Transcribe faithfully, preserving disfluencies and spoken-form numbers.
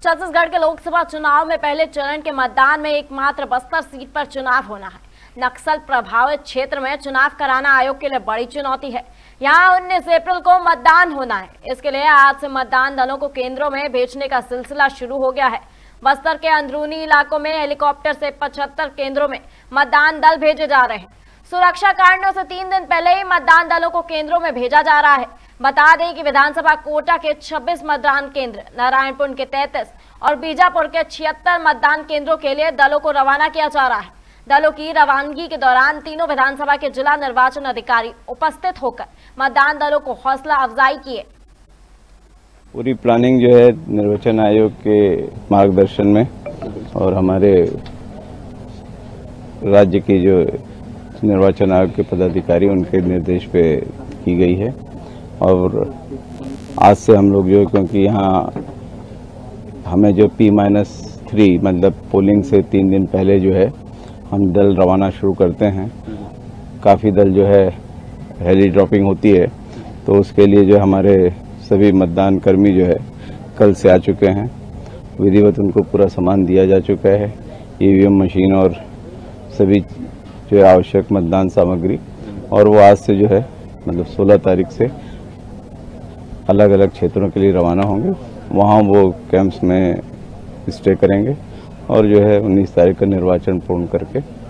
छत्तीसगढ़ के लोकसभा चुनाव में पहले चरण के मतदान में एकमात्र बस्तर सीट पर चुनाव होना है। नक्सल प्रभावित क्षेत्र में चुनाव कराना आयोग के लिए बड़ी चुनौती है। यहां उन्नीस अप्रैल को मतदान होना है। इसके लिए आज से मतदान दलों को केंद्रों में भेजने का सिलसिला शुरू हो गया है। बस्तर के अंदरूनी इलाकों में हेलीकॉप्टर से पचहत्तर केंद्रों में मतदान दल भेजे जा रहे हैं। सुरक्षा कारणों से तीन दिन पहले ही मतदान दलों को केंद्रों में भेजा जा रहा है। बता दें कि विधानसभा कोटा के छब्बीस मतदान केंद्र, नारायणपुर के तैंतीस और बीजापुर के छिहत्तर मतदान केंद्रों के लिए दलों को रवाना किया जा रहा है। दलों की रवानगी के दौरान तीनों विधानसभा के जिला निर्वाचन अधिकारी उपस्थित होकर मतदान दलों को हौसला अफजाई किए। पूरी प्लानिंग जो है निर्वाचन आयोग के मार्गदर्शन में और हमारे राज्य की जो निर्वाचन आयोग के पदाधिकारी उनके निर्देश पे की गई है। और आज से हम लोग जो, क्योंकि यहाँ हमें जो पी माइनस थ्री मतलब पोलिंग से तीन दिन पहले जो है हम दल रवाना शुरू करते हैं। काफ़ी दल जो है हेली ड्रॉपिंग होती है, तो उसके लिए जो हमारे सभी मतदान कर्मी जो है कल से आ चुके हैं। विधिवत उनको पूरा सामान दिया जा चुका है, ईवीएम मशीन और सभी जो है आवश्यक मतदान सामग्री। और वो आज से जो है मतलब सोलह तारीख से अलग अलग क्षेत्रों के लिए रवाना होंगे। वहाँ वो कैंप्स में स्टे करेंगे और जो है उन्नीस तारीख का निर्वाचन पूर्ण करके